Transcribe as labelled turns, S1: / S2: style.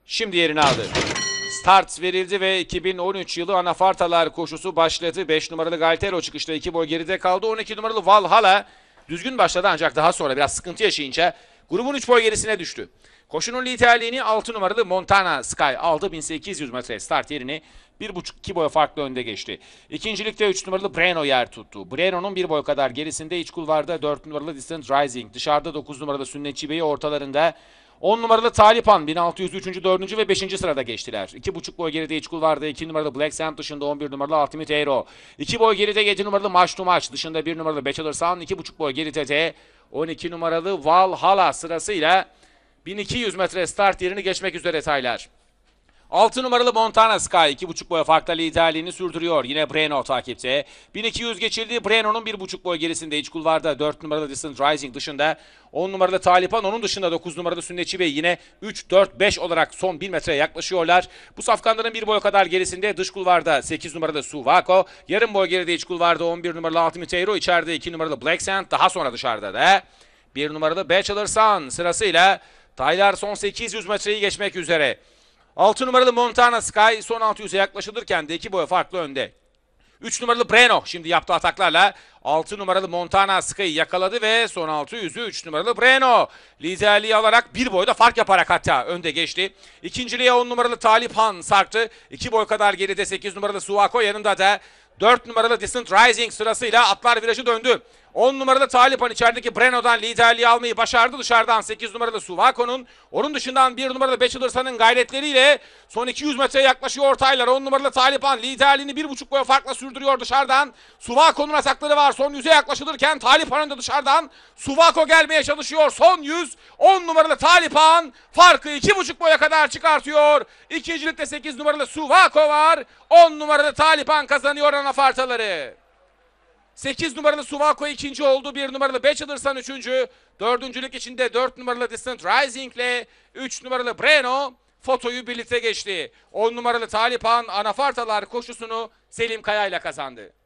S1: Şimdi yerini aldı. Start verildi ve 2013 yılı anafartalar koşusu başladı. 5 numaralı Galtero çıkışta 2 boy geride kaldı. 12 numaralı Valhalla düzgün başladı ancak daha sonra biraz sıkıntı yaşayınca grubun 3 boy gerisine düştü. Koşunun liderliğini 6 numaralı Montana Sky aldı. 1800 metre start yerini 1,5-2 boy farklı önde geçti. İkincilikte 3 numaralı Breno yer tuttu. Breno'nun 1 boy kadar gerisinde iç kulvarda 4 numaralı Distant Rising. Dışarıda 9 numaralı Sünnetçi Bey'i ortalarında. 10 numaralı Talipan 1603. 4. ve 5. sırada geçtiler. 2,5 boy geride iç kulvarda 2 numaralı Black Sand dışında 11 numaralı Ultimate Hero. 2 boy geride 7 numaralı Match to Match dışında 1 numaralı Bachelor Sun. 2,5 boy geride de 12 numaralı Valhalla sırasıyla 1200 metre start yerini geçmek üzere Taylar. 6 numaralı Montana Sky 2,5 boy farkla liderliğini sürdürüyor. Yine Breno takipte. 1200 geçildi. Breno'nun 1,5 boy gerisinde iç kulvarda 4 numaralı Distant Rising dışında 10 numaralı Talipan, onun dışında 9 numaralı Sünnetçi Bey yine 3, 4, 5 olarak son 1 metreye yaklaşıyorlar. Bu safkanların 1 boy kadar gerisinde dış kulvarda 8 numaralı Suvako, yarım boy geride iç kulvarda 11 numaralı Ultimate Hero, içeride 2 numaralı Black Sand, daha sonra dışarıda da 1 numaralı Bachelor Sun sırasıyla Taylar son 800 metreyi geçmek üzere. 6 numaralı Montana Sky son 600'e yaklaşılırken de 2 boy farklı önde. 3 numaralı Breno şimdi yaptığı ataklarla 6 numaralı Montana Sky'ı yakaladı ve son 600'ü 3 numaralı Breno liderliği alarak 1 boyda fark yaparak hatta önde geçti. İkinciliğe 10 numaralı Talipan sarktı. 2 boy kadar geride 8 numaralı Suvako, yanında da 4 numaralı Distant Rising sırasıyla atlar virajı döndü. 10 numaralı Talipan içerideki Breno'dan liderliği almayı başardı. Dışarıdan 8 numaralı Suvako'nun, onun dışından 1 numaralı Bachelor Sun'ın gayretleriyle son 200 metreye yaklaşıyor Taylar. 10 numaralı Talipan liderliğini 1,5 boy farkla sürdürüyor dışarıdan. Suvako'nun atakları var. Son 100'e yaklaşılırken Talipan'ın da dışarıdan Suvako gelmeye çalışıyor. Son 100. 10 numaralı Talipan farkı 2,5 boya kadar çıkartıyor. İkincilikte 8 numaralı Suvako var. 10 numaralı Talipan kazanıyor anafartaları. 8 numaralı Suvako ikinci oldu. 1 numaralı Bachelor Sun üçüncü. Dördüncülük içinde 4 numaralı Distant Rising ile 3 numaralı Breno fotoyu birlikte geçti. 10 numaralı Talipan anafartalar koşusunu Selim Kaya ile kazandı.